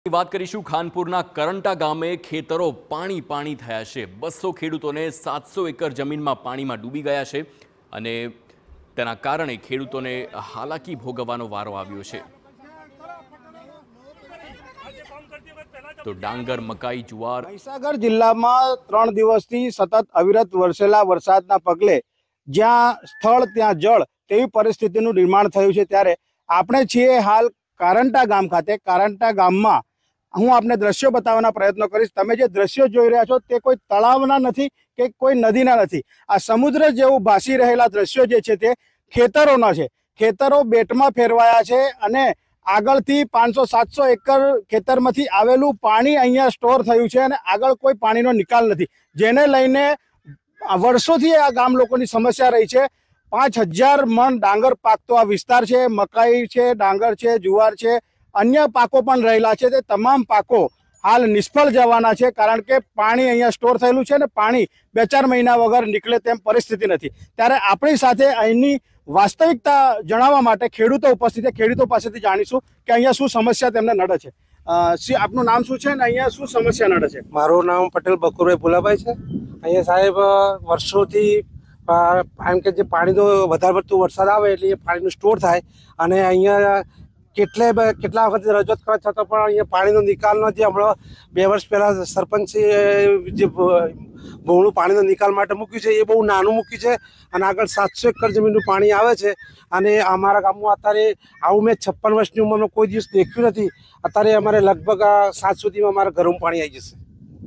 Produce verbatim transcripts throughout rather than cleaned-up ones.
વાત કરીશું ખાનપુરના કરંટા ગામે ખેતરો પાણી પાણી થયા છે। બસો ખેડૂતોને સાતસો એકર જમીનમાં પાણીમાં ડૂબી ગયા છે અને તેના કારણે ખેડૂતોને હાલાકી ભોગવવાનો વારો આવ્યો છે। તો ડાંગર, મકાઈ, જુવાર મહીસાગર જિલ્લામાં ત્રણ દિવસથી સતત અવિરત વરસેલા વરસાદના પગલે જ્યાં સ્થળ ત્યાં જળ તેવી પરિસ્થિતિનું નિર્માણ થયું છે। ત્યારે આપણે છીએ હાલ કરંટા ગામ ખાતે। કરંટા ગામમાં હું આપને દ્રશ્યો બતાવવાના પ્રયત્નો કરીશ। તમે જે દ્રશ્યો જોઈ રહ્યા છો તે કોઈ તળાવના નથી કે કોઈ નદીના નથી। આ સમુદ્ર જેવું ભાસી રહેલા દ્રશ્યો જે છે તે ખેતરોના છે। ખેતરો બેટમાં ફેરવાયા છે અને આગળથી પાંચસો સાતસો એકર ખેતરમાંથી આવેલું પાણી અહીંયા સ્ટોર થયું છે અને આગળ કોઈ પાણીનો નિકાલ નથી, જેને લઈને વર્ષોથી આ ગામ લોકોની સમસ્યા રહી છે। પાંચ હજાર મણ ડાંગર પાકતો આ વિસ્તાર છે। મકાઈ છે, ડાંગર છે, જુવાર છે, અન્ય પાકો પણ રહેલા છે। તે તમામ પાકો હાલ નિષ્ફળ જવાના છે, કારણ કે પાણી અહીંયા સ્ટોર થયેલું છે અને પાણી બે ચાર મહિના વગર નીકળે તેમ પરિસ્થિતિ નથી। ત્યારે આપણી સાથે અહીંની વાસ્તવિકતા જણાવવા માટે ખેડૂતો ઉપસ્થિત છે। ખેડૂતો પાસેથી જાણીશું કે અહીંયા શું સમસ્યા તેમને નડે છે। આપનું નામ શું છે અને અહીંયા શું સમસ્યા નડે છે? મારું નામ પટેલ બકુરભાઈ ભુલાભાઈ છે। અહીંયા સાહેબ વર્ષોથી એમ કે જે પાણીનો વધારે પડતું વરસાદ આવે એટલે એ પાણીનું સ્ટોર થાય અને અહીંયા કેટલે કેટલા વખત રજૂઆત કરવા છતાં પણ અહીંયા પાણીનો નિકાલનો જે હમણાં બે વર્ષ પહેલાં સરપંચે જે બહોળું પાણીનો નિકાલ માટે મૂક્યું છે એ બહુ નાનું મૂક્યું છે અને આગળ સાતસો એકર જમીનનું પાણી આવે છે અને અમારા ગામમાં અત્યારે આવું મેં છપ્પન વર્ષની ઉંમરમાં કોઈ દિવસ દેખ્યું નથી। અત્યારે અમારે લગભગ સાત સુધીમાં અમારા ઘરમાં પાણી આવી જશે।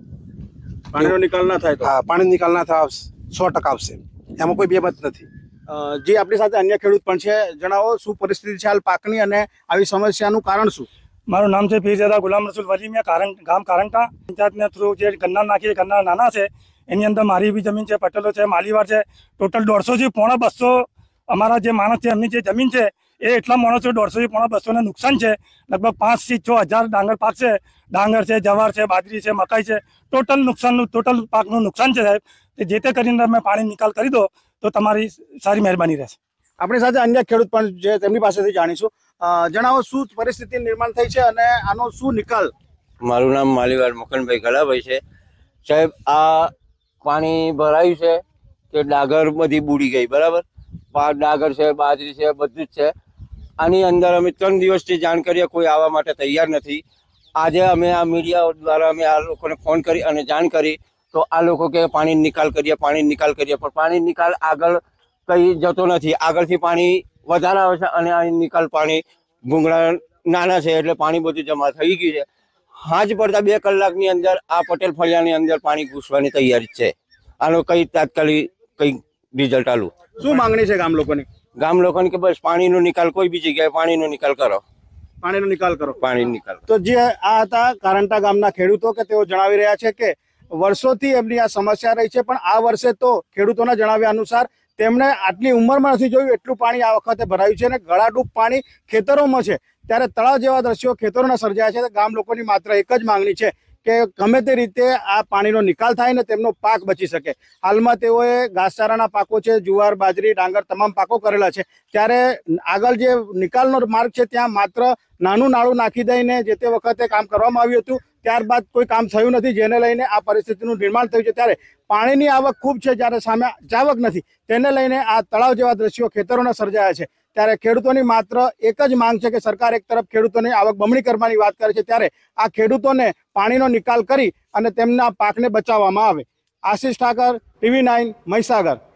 પાણીનો નિકાલ ના થાય તો? હા, પાણી નિકાલ ના થાય સો ટકા આવશે, એમાં કોઈ બેમત નથી। જે આપણી સાથે અન્ય ખેડૂત પણ છે, જણાવો શું પરિસ્થિતિ છે હાલ પાકની અને આવી સમસ્યાનું કારણ શું? મારું નામ છે પીરઝાદા ગુલામ રસૂલ વલી। મેં કારણ ગામ કારંટા પંચાયતના થ્રુ જે ગન્ના નાખી ગન્ના નાના છે એની અંદર મારી બી જમીન છે, પટેલો છે, માલીવાર છે। ટોટલ દોઢસોથી પોણા બસો અમારા જે માણસ છે એમની જે જમીન છે એ એટલા માણસો દોઢસોથી પોણા બસોને નુકસાન છે। લગભગ પાંચથી છ હજાર ડાંગર પાક છે, ડાંગર છે, જવાર છે, બાજરી છે, મકાઈ છે। ટોટલ નુકસાનનું ટોટલ પાકનું નુકસાન છે સાહેબ। જે તે કરીને તમે પાણી નિકાલ કરી દો તો તમારી સારી મહેરબાની રહેશે। આપણી સાથે અન્ય ખેડૂત પણ છે, તેમની પાસેથી જાણીશું। જણાવો શું પરિસ્થિતિ નિર્માણ થઈ છે અને આનો શું નિકાલ? મારું નામ માલીવાર મકનભાઈ ગલાભાઈ છે સાહેબ। આ પાણી ભરાયું છે કે ડાંગર બધી બુડી ગઈ, બરાબર? ડાંગર છે, બાજરી છે, બધું જ છે। આની અંદર અમે ત્રણ દિવસથી જાણ કરીએ, કોઈ આવવા માટે તૈયાર નથી। આજે અમે આ મીડિયા દ્વારા અમે આ લોકોને ફોન કરી અને જાણ કરી તો આ લોકો કે પાણી નિકાલ કરીએ, પાણી નિકાલ કરીએ, પણ પાણી નિકાલ આગળ કંઈ જતો નથી। આગળથી પાણી વધારે આવે છે અને આ નિકાલ પાણી ભૂંગળા નાના છે એટલે પાણી બધું જમા થઈ ગયું છે। હાજ પડતા બે કલાકની અંદર આ પટેલ ફળિયાની અંદર પાણી ઘૂસવાની તૈયારી છે। આનો કઈ તાત્કાલિક કઈ રિઝલ્ટ આલું। શું માંગણી છે ગામ લોકોની? ગામ લોકોને કે બસ પાણીનો નિકાલ કોઈ બી જગ્યાએ પાણીનો નિકાલ કરો, પાણીનો નિકાલ કરો, પાણી નિકાલ। તો જે આ હતા કરંટા ગામના ખેડૂતો કે તેઓ જણાવી રહ્યા છે કે વર્ષોથી એમની આ સમસ્યા રહી છે, પણ આ વર્ષે તો ખેડૂતોના જણાવ્યા અનુસાર તેમણે આટલી ઉંમરમાં નથી જોયું એટલું પાણી આ વખતે ભરાયું છે અને ગળાડૂબ પાણી ખેતરોમાં છે। ત્યારે તળાવ જેવા દ્રશ્યો ખેતરોના સર્જાયા છે। ગામ લોકોની માત્ર એક જ માંગણી છે કે ગમે તે રીતે આ પાણીનો નિકાલ થાય ને તેમનો પાક બચી શકે। હાલમાં તેઓએ ઘાસચારાના પાકો છે, જુવાર, બાજરી, ડાંગર તમામ પાકો કરેલા છે। ત્યારે આગળ જે નિકાલનો માર્ગ છે ત્યાં માત્ર નાનું નાળું નાખી દઈને જે તે વખતે કામ કરવામાં આવ્યું હતું, ત્યારબાદ કોઈ કામ થયું નથી, જેને લઈને આ પરિસ્થિતિનું નિર્માણ થયું છે। ત્યારે પાણીની આવક ખૂબ છે, જ્યારે સામે જાવક નથી, તેને લઈને આ તળાવ જેવા દ્રશ્યો ખેતરોના સર્જાયા છે। ત્યારે ખેડૂતોની માત્ર એક જ માંગ છે કે સરકાર એક તરફ ખેડૂતોની આવક બમણી કરવાની વાત કરે છે, ત્યારે આ ખેડૂતોને પાણીનો નિકાલ કરી અને તેમના પાકને બચાવવામાં આવે। Ashish Thakar, TV nine, Mahisagar.